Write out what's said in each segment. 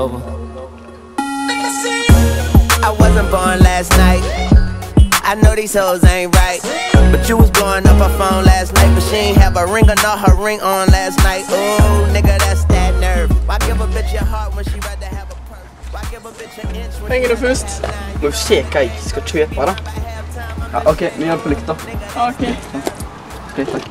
over. I wasn't born last night. I know these hoes ain't right. But you was blowing up her phone last night. But she ain't have a ring or not her ring on last night. Ooh, nigga, that's that nerve. Why give a bitch your heart when she rather have a purse? Why give a bitch an inch when Trenger du først? Må jo se hva jeg skal kjøpe da. Ja, ok, vi gjør det på likt da. Ok. Ok, takk.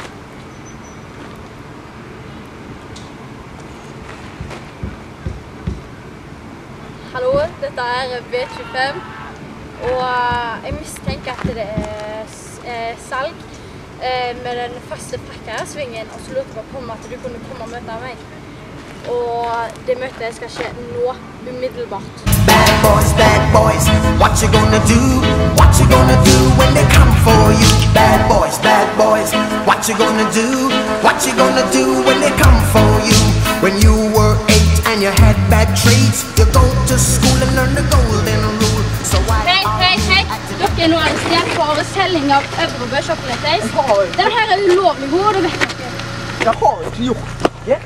Hallo, dette V25. Og jeg mistenker at det salg med den første frakkæresvingen, og så lurte jeg på at du kunne komme og møte meg. Og det møtet skal skje nå, umiddelbart. Bad boys, what you gonna do? What you gonna do when they come for you? Bad boys, what you gonna do? What you gonna do when they come for you? When you were 8 and you had bad traits, you go to school and learn the golden rule. So why Hei, dere nå arrestert for selging av Øvrebø sjokoladeis. Denne her ulovlig god, det vet dere. Jeg har ikke gjort det.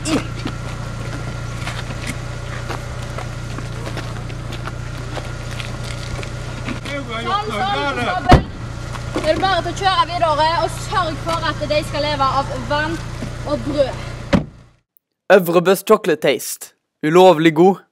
Sånn, det er bare til å kjøre videre og sørg for at de skal leve av vann og brød. Øvrebøs chocolate taste. Ulovlig god.